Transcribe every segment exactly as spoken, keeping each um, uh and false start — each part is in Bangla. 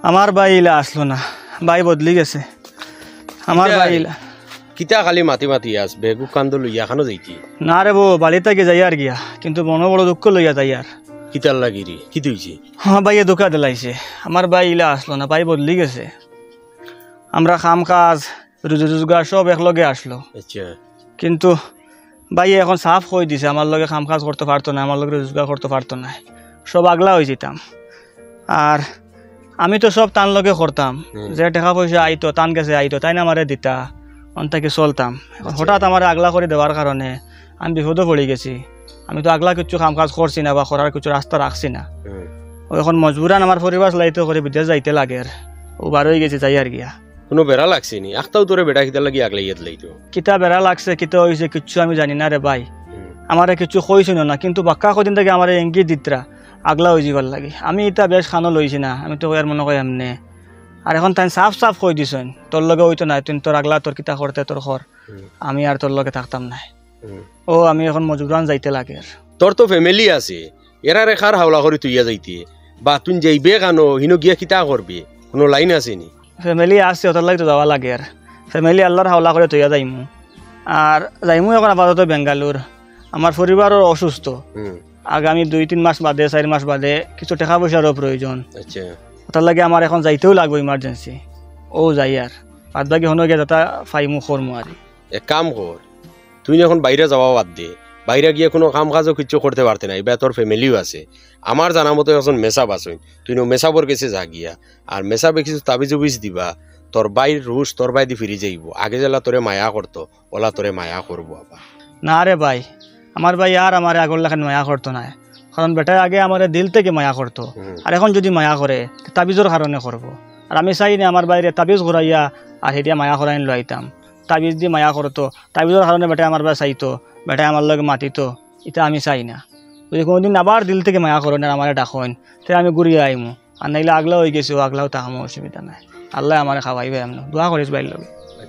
আমার ভাই ইলা আসলো না, ভাই বদলি গেছে। আমার ভাই ইলা কিতা খালি মাতি মাতি আস বেগু কান্দ লইয়া খানো যাইতি না রে বো, বাড়ি থেকে যাই আর গিয়া, কিন্তু মন বড় দুঃখ লইয়া যাই আর। কিতার লাগিরি কি তুইছি? হ্যাঁ ভাইয়ে ধোকা দিলাইছে, আমার ভাই ইলা আসলো না, ভাই বদলি গেছে। আমরা খাম কাজ রুজি রোজগার সব একলগে আসলো, আচ্ছা, কিন্তু ভাই এখন সাফ হয়ে দিছে, আমার লগে খাম কাজ করতে পারতো না, আমার লগে রোজগার করতে পারতো না, সব আগলা হয়ে যেতাম। আর আমি তো সব তান লগে করতাম, যে টাকা পয়সা আইতো তান গেছে আইতো তাই না আমারে দিতা, অন্তাকে চলতাম। হঠাৎ আমার আগলা করে দেওয়ার কারণে আমি বিপদে পড়ে গেছি। আমি তো আগলা কিছু কাম কাজ করছি না বা করার কিছু রাস্তা রাখছি না। ও এখন মজবুরান আমার পরিবার চালাইতে করে বিদেশ যাইতে লাগে, ও বার হয়ে গেছে যাই আর গিয়া। কোনো বেড়া লাগছে নি? আখতাও তোরে বেড়া কিতা লাগি আগলাইয়াত লাইতো? কিতা বেড়া লাগছে কিতা হয়েছে কিচ্ছু আমি জানি না রে ভাই, আমারে কিছু কইছিল না, কিন্তু বাক্কা কদিন থেকে আমার ইঙ্গিত দিতরা আগলা হয়ে যাবার লাগে। আমি এটা বেশ খানো লইছি না, আমি তো আর মনে করি এমনি। আর এখন তাই সাফ সাফ কই দিছেন তোর লগে হইতো না, তুই তোর আগলা তোর কিতা করতে তোর ঘর, আমি আর তোর লগে থাকতাম না। ও আমি এখন মজুরান যাইতে লাগে। তোর তো ফ্যামিলি আছে, এরা রেখার হাওলা করে তুইয়া যাইতে বা তুই যাইবে কানো হিনো গিয়া কিতা করবে, কোনো লাইন আছে নি? ফ্যামিলি আছে, ওটার লাগে তো যাওয়া লাগে। আর ফ্যামিলি আল্লাহর হাওলা করে তুইয়া যাইমু, আর যাইমু এখন আপাতত বেঙ্গালুর। আমার পরিবারও অসুস্থ, আগামী দুই তিন মাস বাদে চার মাস বাদে কিছু টাকা পয়সারও প্রয়োজন। আচ্ছা, ওটার লাগে আমার এখন যাইতেও লাগবো ইমার্জেন্সি। ও যাই আর বাদ বাকি হনো গিয়ে যাতা ফাইমু করমু। আর এক কাম কর, তুই এখন বাইরে যাওয়া বাদ দে, বাইরে গিয়ে কোনো কাম কাজও কিছু করতে পারতে না, এবার তোর ফ্যামিলিও আছে। আমার জানা মতো এখন মেসাব আসুন, তুই মেসাবর কাছে যা গিয়া, আর মেসাবে কিছু তাবিজ উবিজ দিবা, তোর বাইর রুশ তোর বাই দি ফিরে যাইব। আগে যেলা তোরে মায়া করতো ওলা তোরে মায়া করবো আবার। না রে ভাই, আমার ভাই আর আমার আগর লেখান মায়া করতো না, কারণ বেটায় আগে আমার দিল থেকে মায়া করতো, আর এখন যদি মায়া করে তাবিজের কারণে করবো। আর আমি চাই না আমার বাইরে তাবিজ ঘুরাইয়া আর সেটা মায়া করাইন লাইতাম। তাবিজ দিয়ে মায়া করতো, তাবিজের কারণে বেটায় আমার ভাই চাইতো, বেটায় আমার লগে মাতিত, এটা আমি চাই না। যদি কোনোদিন আবার দিল থেকে মায়া করেন আর আমার ডাকেন, তাই আমি ঘুরিয়ে আইমু। আর নাইলে আগলাও হয়ে গেছি, আগলাও তাহামো অসুবিধা নাই। আল্লাহ আমার খাওয়াইবে, এমন দোয়া করিস বাইর লগে।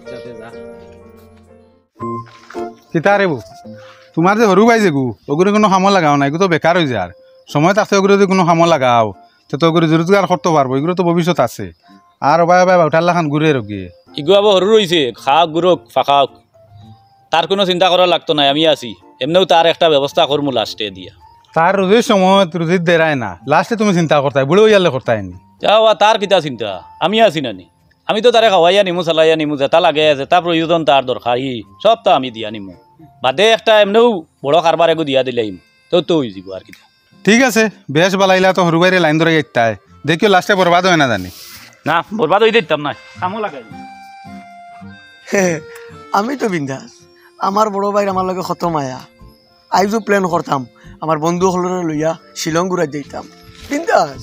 কিতা রে বউ, তোমার যে সরু পাই যে গু ওগুলো কোনো কামো লাগাও না, এগুলো তো বেকার হয়ে যায়। আর সময় আছে ওগুলো যদি কোনো কামো লাগাও তো তো ওগুলো রোজগার করতে পারবো, এগুলো তো ভবিষ্যৎ আছে। আর ওবাই ওবাই উঠাল্লা খান ঘুরে রোগী ইগু আবার সরু রয়েছে, খাওক গুরুক ফাঁকাওক, তার কোনো চিন্তা করা লাগতো না, আমি আছি। এমনিও তার একটা ব্যবস্থা করবো লাস্টে দিয়া। তার রোজির সময় রোজির দেরায় না, লাস্টে তুমি চিন্তা করতাই, বুড়ো ইয়ালে করতাই নি। যাও তার কিতা চিন্তা, আমি আছি নানি। আমি তো তারে খাওয়াইয়া নিমু চালাইয়া নিমু, যেটা লাগে যেটা প্রয়োজন তার দরকার ই সব তা আমি দিয়া নিমু। বাদে একটা এমনিও বড় কারবার এগো দিয়া দিলে তো তো হয়ে যাব। আর কিতা ঠিক আছে, বেশ বালাইলা তো সরু বাইরে লাইন ধরে ইত্যাই দেখিও লাস্টে বরবাদ হয় না জানি না, বরবাদ হয়ে দিতাম না, কামও লাগাই। আমি তো বিন্দাস, আমার বড় ভাই আমার লগে কত মায়া। আইজও প্ল্যান করতাম আমার বন্ধু হলরে লইয়া শিলং ঘুরাই যাইতাম বিন্দাস।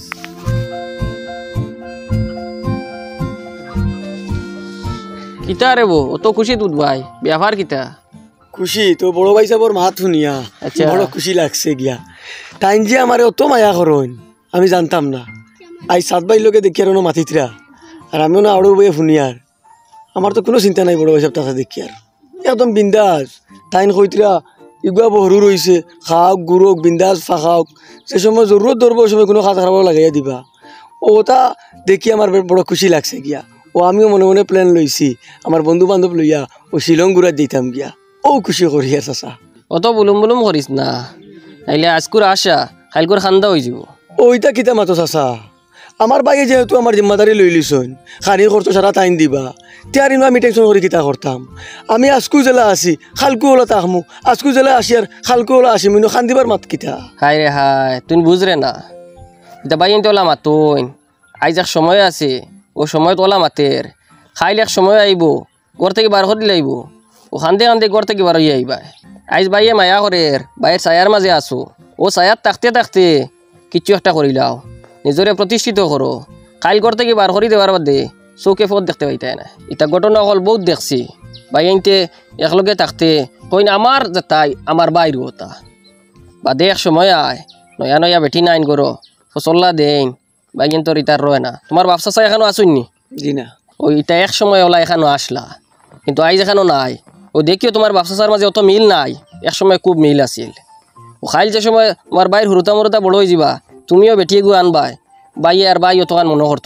কিতা রে বো, অত খুশি তুত ভাই, ব্যবহার কিতা? খুশি তো বড় ভাই সাবর মাত শুনিয়া বড় খুশি লাগছে গিয়া। টাইম যে আমার অত মায়া করেন আমি জানতাম না। আই সাত ভাই লোকে দেখি আর মাতিতরা, আর আমিও না আরো বইয়ে শুনিয়ার। আমার তো কোনো চিন্তা নাই বড় ভাই সব টাকা দেখি আর একদম বিন্দাস। টাইম কইতরা ইগুয়া বহরু রয়েছে, খাওক গুরুক বিন্দাস ফাঁকাওক, সে সময় জরুরত ধরবো ওই সময় কোনো খাতা খারাপ লাগাইয়া দিবা। ওটা দেখি আমার বড় খুশি লাগছে গিয়া। ও আমিও মনে মনে প্ল্যান লইছি আমার বন্ধু বান্ধব লইয়া ও শিলং ঘুরাই দিতাম গিয়া। ও খুশি করি আর চাচা। অত বুলুম বুলুম করিস না, নাইলে আজকুর আশা কালকুর খান্দা হয়ে যাব। ওইটা কিতা মাতো চাচা, আমার বাইরে যেহেতু আমার জিম্মাদারি লই লিছন, খানি খরচ সারা টাইম দিবা,তিয়ারিনো আমি টেনশন করে কিতা করতাম। আমি আজকু জেলা আছি খালকু ওলা তাহমু, আজকু জেলা আসি আর খালকু ওলা আসি, মিনো খান দিবার মাত কিতা। হাই রে হাই, তুই বুঝরে না, এটা বাইন তোলা মাতুন আইজ এক সময় আছে, ও সময় তোলা মাতের খাইলে এক সময় আইব, ঘর থেকে বার করে দিলে আইব, ও খান্দে খান্দে ঘর থেকে বার হইয়া আইবা। আইজ বাইয়ে মায়া করে বাইয়ের ছায়ার মাঝে আসো, ও ছায়ার থাকতে থাকতে কিচ্ছু একটা করিলাও, নিজরে প্রতিষ্ঠিত করো। কাইল ঘর থেকে বার করে দেওয়ার বাদে চৌকে ফত দেখতে পাইতাই না। এটা ঘটনা হল বহুত দেখছি, বাইনতে একলগে থাকতে কইন আমার যেতাই আমার বাইর হতা বাদে এক সময় আয় নয়া নয়া বেঠি নাইন করো ফসল্লা দেন বাইন তোর ইতার রয় না। তোমার ব্যবসা চাই এখানো আসুননি? জি না। ওই ইটা এক সময় ওলা এখানো আসলা, কিন্তু আইজ এখানো নাই। ও দেখিও তোমার ব্যবসার মাঝে অত মিল নাই, এক সময় খুব মিল আছিল। ও খাইল যে সময় তোমার বাইর হুরুতা মুরুতা বড় হয়ে যাবা, তুমিও বেটিয়ে গু আনবাই, বাইয়ে আর বাই অতখান মনে করতো না।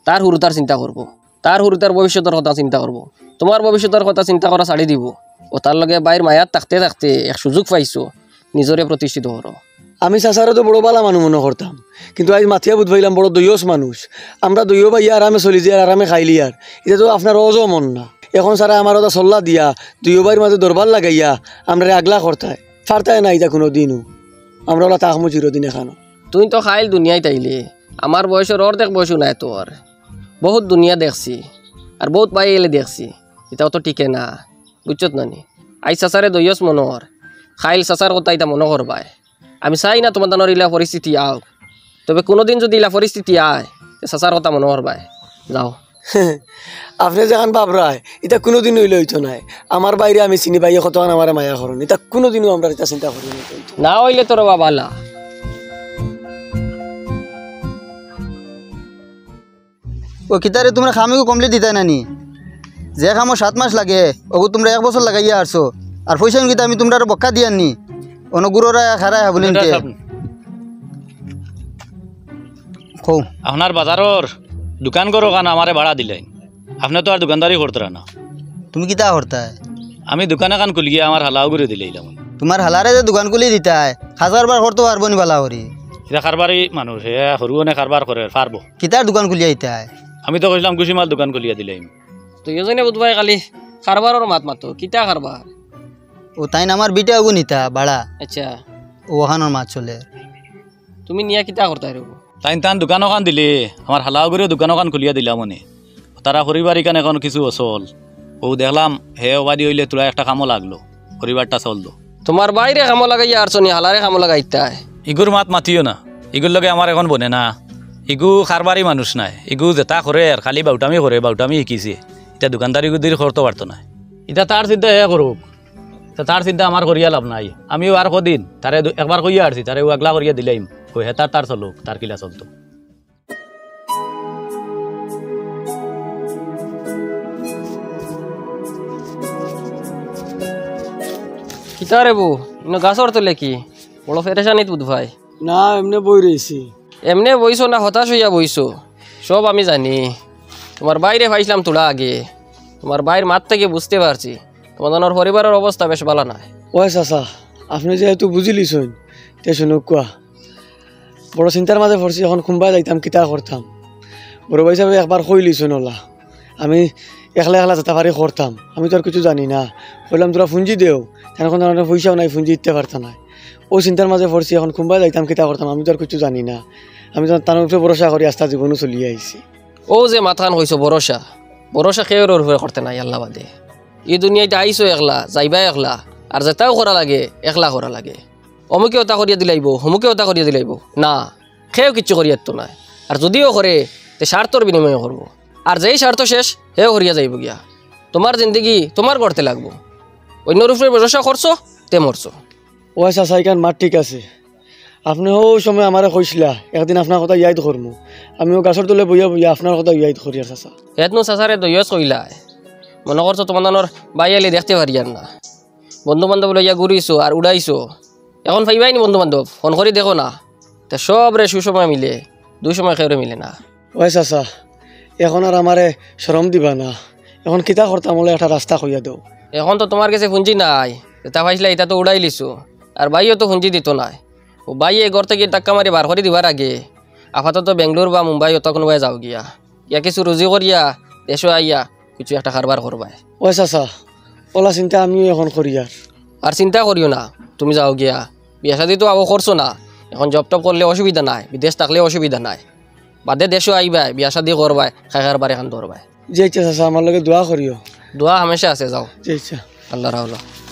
তার হুরুতার চিন্তা করব তার হুরুতার ভবিষ্যতের কথা চিন্তা করব তোমার ভবিষ্যতের কথা চিন্তা করা ছাড়ি দিব ও তার লগে বাইর মায়াত থাকতে থাকতে এক সুযোগ পাইছো নিজরে প্রতিষ্ঠিত করো আমি চাচারও তো বড় বালা মানুষ মনে করতাম, কিন্তু আজ মাথিয়া বুধ ভাইলাম বড় দৈয়স মানুষ। আমরা দৈয় ভাই আরামে চলি যে আর আরামে খাইলি আর এটা তো আপনার অজও মন না। এখন সারা আমার ওটা চল্লা দিয়া দৈয় ভাইয়ের মাঝে দরবার লাগাইয়া আমরা আগলা করতায় ফারতায় না এটা কোনো দিনও আমরা ওলা তাকমু চিরদিন এখানো। তুই তো খাইল দুনিয়ায় তাইলে আমার বয়সের অর্ধেক বয়সও নাই তোর বহুত দুনিয়া দেখছি আর বহুত পাই গেলে দেখছি এটাও তো টিকে না বুঝছত নানি আই চাচারে দৈয়স মনোর খাইল চাচার কথা এটা মনে করবাই আমি চাই না তোমার দানোর ইলা পরিস্থিতি আও তবে কোনোদিন যদি ইলা পরিস্থিতি আয় চাচার কথা মনে করবাই যাও আপনি যেখান বাবরায় এটা কোনোদিন হইলে হইতো নাই আমার বাইরে আমি চিনি পাই কত আমার মায়া করুন এটা কোনোদিনও আমরা এটা চিন্তা করি না হইলে তোর বাবালা ও কিতারে তোমরা খামিও কমপ্লিট দিতাই নানি যে খামো সাত মাস লাগে ওগু তোমরা এক বছর লাগাইয়া আসছো আর পয়সা কিতা আমি তোমরা বক্কা দিয়াননি অনুগুররা খারাই হাবলিন কে কও আপনার বাজারর দোকান করো কারণ আমারে ভাড়া দিলেন আপনি তো আর দোকানদারি করতে না তুমি কিতা করতাই আমি দোকানে কান খুলিয়ে আমার হালাও করে দিলাম তোমার হালারে যে দোকান খুলি দিতাই হাজার বার করতে পারবো নি বালা করি এটা কারবারই মানুষ হে সরু অনেক কারবার করে পারবো কিতার দোকান খুলিয়া আইতাই আমি তো কইলাম কুশিমাল দোকান খুলিয়ে দিলাম তুই এজনে বুধবাই খালি কারবারর মাত মাতো কিতা কারবার ও তাই না আমার বিটা ওগু নিতা বাড়া আচ্ছা ওখানোর মাছ চলে তুমি নিয়া কিতা করতাই রব তাই তান দোকান ওখান দিলে আমার হালাও করে দোকান ওখান খুলিয়া দিলাম মনে তারা পরিবার ইকান এখন কিছু অচল ও দেখলাম হে ওবাদি হইলে তোরা একটা কামও লাগলো পরিবারটা চললো তোমার বাইরে কামো লাগাইয়া আর চনি হালারে কামো লাগাইতাই ইগুর মাত মাতিও না ইগুর লগে আমার এখন বনে না ইগু খারবারি মানুষ নাই ইগু যেটা করে আর খালি বাউটামি করে বাউটামি শিকিছে এটা দোকানদারি গুদির করতে পারতো না এটা তার চিন্তা হে করুক তার চিন্তা আমার করিয়া লাভ নাই আমিও আর কদিন তারে একবার কইয়া আসছি তারে আগলা করিয়া দিলাম কই হে তার তার চলুক তার কিলা চলতো কিতা রে বউ ইনো গাছর তোলে কি বড় ফেরেশানিত বুধ ভাই না এমনি বই রয়েছি এমনি বইছো না হতাশ হইয়া বইছো সব আমি জানি তোমার বাইরে পাইছিলাম তোলা আগে তোমার বাইরের মাত থেকে বুঝতে পারছি তোমাদের পরিবারের অবস্থা বেশ ভালো না ওই চাচা আপনি যেহেতু বুঝিলিছেন তে শুনুক কোয়া বড় চিন্তার মাঝে পড়ছি এখন কোনবাই যাইতাম কিতা করতাম বড় ভাই সাহেব একবার কইলিছেন ওলা আমি একলা একলা যেতে পারি করতাম আমি তো আর কিছু জানি না বললাম তোরা ফুঞ্জি দেও তেন কোনো ধরনের পয়সাও নাই ফুঞ্জি দিতে পারতাম না ও চিন্তার মাঝে পড়ছি এখন কোনবাই যাইতাম কিতা করতাম আমি তো আর কিছু জানি না আমি তো তার উপরে ভরসা করি আস্থা জীবনও চলিয়ে আইছি ও যে মাথান কইছো ভরসা ভরসা কেউর উপরে করতে নাই আল্লাহ বাদে এই দুনিয়াতে আইসো একলা যাইবা একলা আর যেটাও করা লাগে একলা করা লাগে অমুকে ওটা করিয়া দিলাইব হমুকে ওটা করিয়া দিলাইব না সেও কিচ্ছু করিয়ার তো নাই আর যদিও করে তে স্বার্থর বিনিময় করব আর যেই স্বার্থ শেষ সেও করিয়া যাইব গিয়া তোমার জিন্দগি তোমার করতে লাগবো অন্যর উপরে ভরসা করছো তে মরছো ওই চাচা ইকান মাত ঠিক আছে আপনি ও সময় আমারে কইছিলা একদিন আপনার কথা ইয়াদ করমু আমিও গাছর তলে বইয়া বইয়া আপনার কথা ইয়াদ করি আর চাচা এতনো চাচারে দইয়স কইলা মনে করছো তোমার বাইয়ালি দেখতে পারি আর না বন্ধু বান্ধব লইয়া ঘুরিছো আর উড়াইছো এখন পাইবাই নি বন্ধু বান্ধব ফোন করি দেখো না তা সব রে সুসময় মিলে দুই সময় খেয়ে মিলে না ওই চাচা এখন আর আমারে শরম দিবা না এখন কিতা করতাম বলে একটা রাস্তা কইয়া দেও এখন তো তোমার কাছে পুঁজি নাই তা পাইছিলা এটা তো উড়াই লিছো আর বাইও তো পুঁজি দিত নাই ও বাইয়ে ঘর থেকে টাক্কা মারি বার করে দিবার আগে আপাতত বেঙ্গলোর বা মুম্বাই অত কোনোবাই যাও গিয়া ইয়া কিছু রুজি করিয়া দেশে আইয়া কিছু একটা কারবার করবাই ওই চাচা ওলা চিন্তা আমিও এখন করি আর আর চিন্তা করিও না তুমি যাও গিয়া বিয়া শাদি তো আবো করছো না এখন জব টপ করলে অসুবিধা নাই বিদেশ থাকলে অসুবিধা নাই বাদে দেশও আইবাই বিয়া শাদি করবাই খাই কারবার এখন ধরবাই যে ইচ্ছা চাচা আমার লগে দোয়া করিও দোয়া হামেশা আছে যাও যে ইচ্ছা আল্লাহ রাহুল্লাহ